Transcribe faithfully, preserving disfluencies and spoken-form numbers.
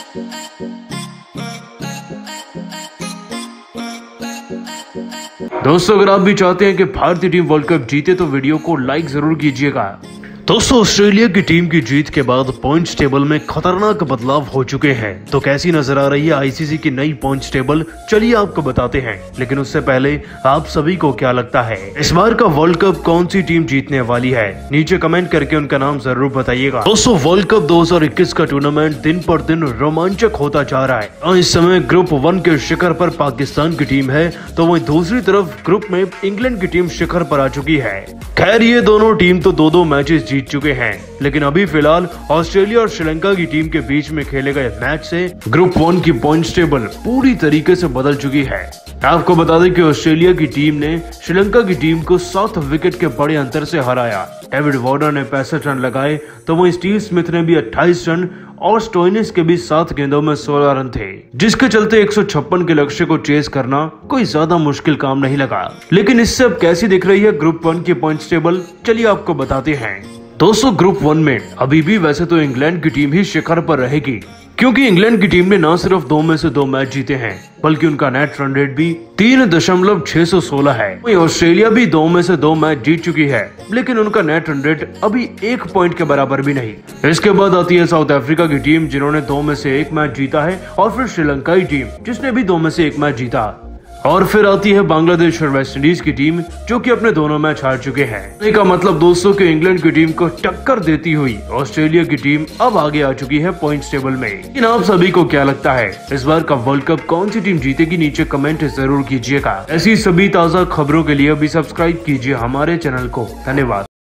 दोस्तों, अगर आप भी चाहते हैं कि भारतीय टीम वर्ल्ड कप जीते तो वीडियो को लाइक जरूर कीजिएगा। दोस्तों, ऑस्ट्रेलिया की टीम की जीत के बाद पॉइंट्स टेबल में खतरनाक बदलाव हो चुके हैं। तो कैसी नजर आ रही है आईसीसी की नई पॉइंट्स टेबल, चलिए आपको बताते हैं। लेकिन उससे पहले आप सभी को क्या लगता है, इस बार का वर्ल्ड कप कौन सी टीम जीतने वाली है? नीचे कमेंट करके उनका नाम जरूर बताइएगा। दोस्तों, वर्ल्ड कप दो हज़ार इक्कीस का टूर्नामेंट दिन पर दिन रोमांचक होता जा रहा है। इस समय ग्रुप वन के शिखर पर पाकिस्तान की टीम है, तो वहीं दूसरी तरफ ग्रुप में इंग्लैंड की टीम शिखर पर आ चुकी है। खैर, ये दोनों टीम तो दो दो मैचेस जीत चुके हैं, लेकिन अभी फिलहाल ऑस्ट्रेलिया और श्रीलंका की टीम के बीच में खेले गए मैच से ग्रुप वन की पॉइंट्स टेबल पूरी तरीके से बदल चुकी है। आपको बता दें कि ऑस्ट्रेलिया की टीम ने श्रीलंका की टीम को सात विकेट के बड़े अंतर से हराया। डेविड वार्नर ने पैंसठ रन लगाए, तो वहीं स्टीव स्मिथ ने भी अट्ठाईस रन और स्टोइनिस के भी सात गेंदों में सोलह रन थे, जिसके चलते एक सौ छप्पन के लक्ष्य को चेस करना कोई ज्यादा मुश्किल काम नहीं लगा। लेकिन इससे अब कैसी दिख रही है ग्रुप वन की पॉइंट्स टेबल, चलिए आपको बताते हैं। दोस्तों, ग्रुप वन में अभी भी वैसे तो इंग्लैंड की टीम ही शिखर पर रहेगी, क्योंकि इंग्लैंड की टीम ने न सिर्फ दो में से दो मैच जीते हैं, बल्कि उनका नेट रन रेट भी तीन दशमलव छह सौ सोलह है। वहीं ऑस्ट्रेलिया भी दो में से दो मैच जीत चुकी है, लेकिन उनका नेट रन रेट अभी एक पॉइंट के बराबर भी नहीं। इसके बाद आती है साउथ अफ्रीका की टीम, जिन्होंने दो में से एक मैच जीता है, और फिर श्रीलंकाई टीम, जिसने भी दो में से एक मैच जीता। और फिर आती है बांग्लादेश और वेस्ट इंडीज की टीम, जो कि अपने दोनों मैच हार चुके हैं। इसका मतलब दोस्तों कि इंग्लैंड की टीम को टक्कर देती हुई ऑस्ट्रेलिया की टीम अब आगे आ चुकी है पॉइंट्स टेबल में। लेकिन आप सभी को क्या लगता है, इस बार का वर्ल्ड कप कौन सी टीम जीतेगी? नीचे कमेंट जरूर कीजिएगा। ऐसी सभी ताजा खबरों के लिए अभी सब्सक्राइब कीजिए हमारे चैनल को। धन्यवाद।